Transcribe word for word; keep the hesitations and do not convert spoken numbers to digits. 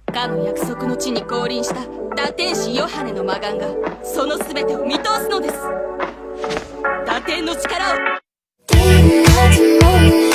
かの約束の地に降臨した堕天使ヨハネの魔眼がその全てを見通すのです。堕天の力を